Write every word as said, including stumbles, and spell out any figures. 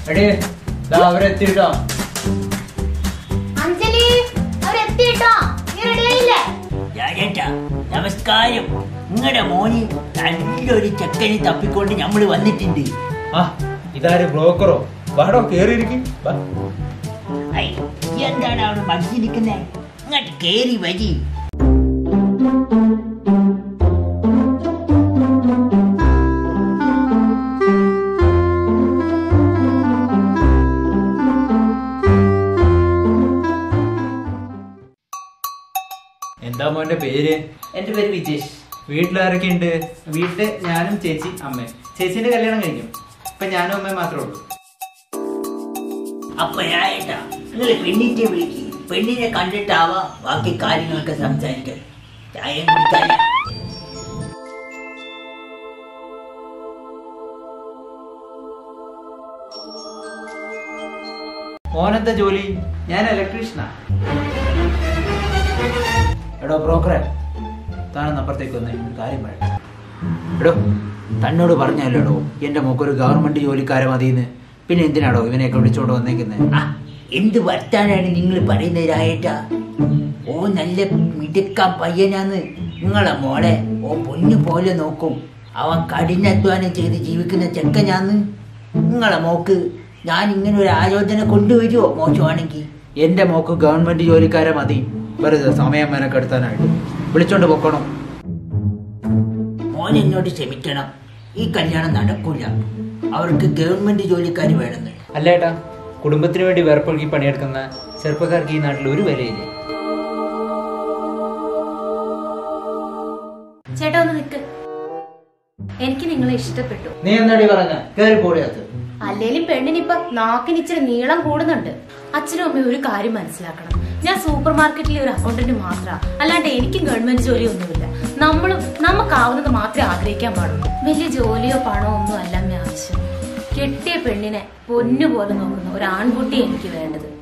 എടേ അവരെത്തിട്ടോ അഞ്ജലി അവരെത്തിട്ടോ നീ റെഡിയായില്ലേ? രാജേട്ടാ നമസ്കാരം. നിങ്ങളുടെ മോന് നല്ലൊരു ചെക്കനെ തപ്പിക്കൊണ്ട് നമ്മള് വന്നിട്ടുണ്ട്. ആ ഇതാര് ബ്രോക്കറോ? വാടോ കേറിയിരിക്കും. എന്താണ് അവിടെ മടിച്ചിരിക്കുന്നേ? ഇങ്ങോട്ട് കേറി വരി. എന്താ മോന്റെ പേര്? എന്റെ പേര് വിജേഷ്. വീട്ടിലാരൊക്കെ ഉണ്ട്? വീട്ടില് ഞാനും ചേച്ചി അമ്മയും. ചേച്ചിന്റെ കല്യാണം കഴിഞ്ഞു. ഇപ്പൊ ഞാനും അമ്മയും മാത്രമേ ഉള്ളൂ. അപ്പൊ രാജേട്ടാ നിങ്ങള് പെണ്ണിന്റെ വിളിക്ക്. പെണ്ണിനെ കണ്ടിട്ടാവാ ബാക്കി കാര്യങ്ങളൊക്കെ സംസാരിക്കാൻ. ചായ കുടിക്കാൻ മോനെന്താ ജോലി? ഞാൻ ഇലക്ട്രീഷ്യനാ. എടോ ബ്രോക്കറെ, താനൊന്ന് അപ്പുറത്തേക്ക് വന്നേ, കാര്യം പറയാം. എടോ തന്നോട് പറഞ്ഞല്ലോ എന്റെ മോക്കൊരു ഗവൺമെന്റ് ജോലിക്കാരെ മതിയെന്ന്. പിന്നെ എന്തിനാടോ ഇവനെയൊക്കെ വിളിച്ചോണ്ട് വന്നേക്കുന്നത്? എന്ത് വർത്താനാണ് നിങ്ങൾ പറയുന്നത് രാജേട്ടാ? ഓ നല്ല മിടുക്കാൻ പയ്യനാന്ന്. നിങ്ങളെ മോളെ ഓ പൊന്നു പോലെ നോക്കും. അവൻ കഠിനാധ്വാനം ചെയ്ത് ജീവിക്കുന്ന ചെക്കനാന്ന്. നിങ്ങളെ മോക്ക് ഞാൻ ഇങ്ങനെ ഒരു ആലോചന കൊണ്ടുവരുമോ മോശമാണെങ്കിൽ? എന്റെ മോക്ക് ഗവൺമെന്റ് ജോലിക്കാരെ മതി. വെറുതെ സമയം മെനക്കെടുത്താനായിട്ട് വിളിച്ചോണ്ട് പൊക്കണം. മോൻ എന്നോട് ക്ഷമിക്കണം, ഈ കല്യാണം നടക്കൂല. അവർക്ക് ഗവൺമെന്റ് ജോലിക്കാർ വേണമെന്ന്. അല്ല ഏട്ടാ, കുടുംബത്തിന് വേണ്ടി വേർപ്പൊഴുകി പണിയെടുക്കുന്ന ചെറുപ്പക്കാർക്ക് ഈ നാട്ടിൽ ഒരു വിലയില്ല. ചേട്ടാ ഒന്ന് നിക്ക്. എനിക്ക് നിങ്ങളെ ഇഷ്ടപ്പെട്ടു. നീ എന്താടി പറഞ്ഞ? കേറി പോടിയകത്ത്. അല്ലേലും പെണ്ണിനിപ്പൊ നാക്കിന് ഇച്ചിരി നീളം കൂടുന്നുണ്ട്. അച്ഛനും അമ്മയും ഒരു കാര്യം മനസ്സിലാക്കണം. ഞാൻ സൂപ്പർ മാർക്കറ്റിലെ ഒരു അക്കൗണ്ടന്റ് മാത്ര, അല്ലാണ്ട് എനിക്കും ഗവൺമെന്റ് ജോലിയൊന്നുമില്ല. നമ്മളും നമുക്കാവുന്നത് മാത്രമേ ആഗ്രഹിക്കാൻ പാടുള്ളൂ. വലിയ ജോലിയോ പണമോ ഒന്നും അല്ല ആവശ്യം. കെട്ടിയ പെണ്ണിനെ പൊന്നുപോലെ നോക്കുന്ന ഒരു ആൺകുട്ടിയെ എനിക്ക് വേണ്ടത്.